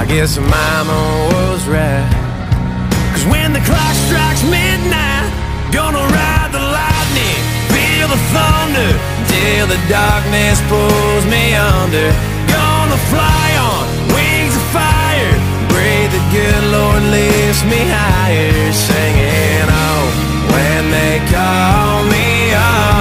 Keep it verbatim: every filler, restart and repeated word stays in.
guess mama was right. Cause when the clock strikes midnight, gonna ride the lightning, feel the thunder, till the darkness pulls me under. Gonna fly on wings of fire, pray the good Lord lifts me higher.